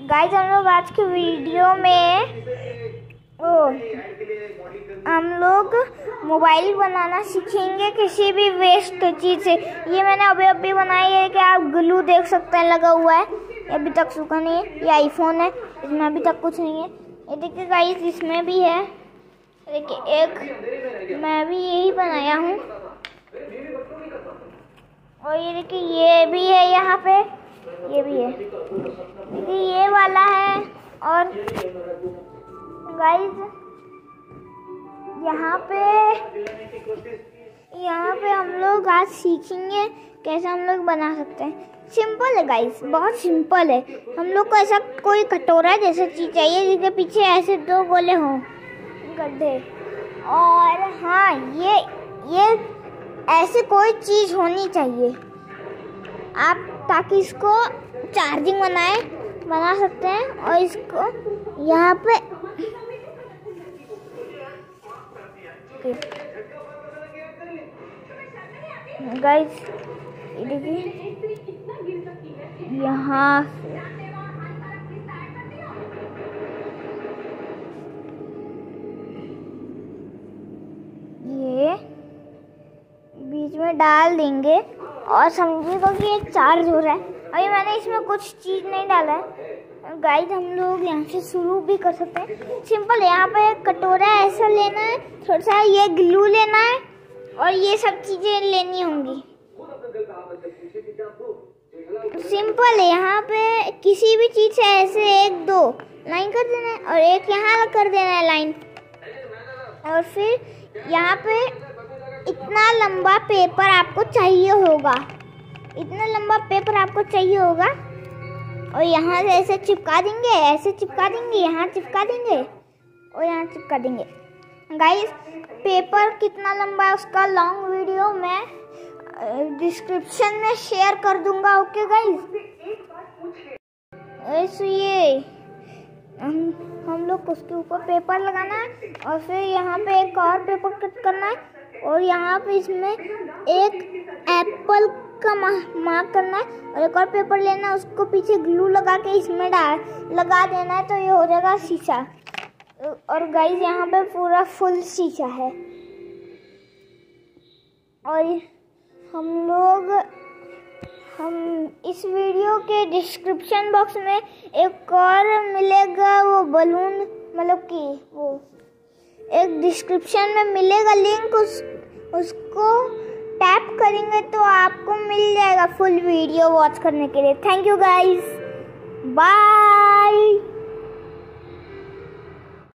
Guys हम लोग आज की वीडियो में हम लोग मोबाइल बनाना सीखेंगे किसी भी वेस्ट चीज़ से। ये मैंने अभी बनाई है कि आप ग्लू देख सकते हैं लगा हुआ है, ये अभी तक सूखा नहीं है। ये आईफोन है, इसमें अभी तक कुछ नहीं है। ये देखिए गाइस इसमें भी है, देखिए एक मैं भी यही बनाया हूँ। और ये देखिए ये भी है, यहाँ पे ये भी है, देखिए ये वाला है। और गाइस यहाँ पे हम लोग आज सीखेंगे कैसे हम लोग बना सकते हैं। सिंपल है गाइस, बहुत सिंपल है। हम लोग को ऐसा कोई कटोरा जैसा चीज़ चाहिए जिसके पीछे ऐसे दो गोले हों, गड्ढे। और हाँ, ये ऐसे कोई चीज़ होनी चाहिए आप, ताकि इसको चार्जिंग बना सकते हैं। और इसको यहाँ पे गाइस देखिए यहाँ ये बीच में डाल देंगे और समझिएगा कि ये चार्ज हो रहा है। अभी मैंने इसमें कुछ चीज़ नहीं डाला है। गाइस हम लोग यहाँ से शुरू भी कर सकते हैं, सिंपल है। यहाँ पे एक कटोरा ऐसा लेना है, थोड़ा सा ये ग्लू लेना है और ये सब चीज़ें लेनी होंगी। सिंपल है, यहाँ पे किसी भी चीज़ से ऐसे एक दो लाइन कर देना है और एक यहाँ कर देना है लाइन। और फिर यहाँ पे इतना लंबा पेपर आपको चाहिए होगा, और यहाँ से ऐसे चिपका देंगे, ऐसे चिपका देंगे, यहाँ चिपका देंगे और यहाँ चिपका देंगे। गाइस पेपर कितना लंबा है उसका लॉन्ग वीडियो मैं डिस्क्रिप्शन में शेयर कर दूंगा। ओके गाइस, ऐसे ये हम लोग को उसके ऊपर पेपर लगाना है और फिर यहाँ पे एक और पेपर कट करना है और यहाँ पे इसमें एक एप्पल का मार्क करना है और एक और पेपर लेना है, उसको पीछे ग्लू लगा के इसमें लगा देना है, तो ये हो जाएगा शीशा। और गाइस यहाँ पे पूरा फुल शीशा है। और हम इस वीडियो के डिस्क्रिप्शन बॉक्स में एक और मिलेगा वो बलून, मतलब कि वो एक डिस्क्रिप्शन में मिलेगा लिंक, उसको टैप करेंगे तो आपको मिल जाएगा फुल वीडियो वॉच करने के लिए। Thank you guys, bye.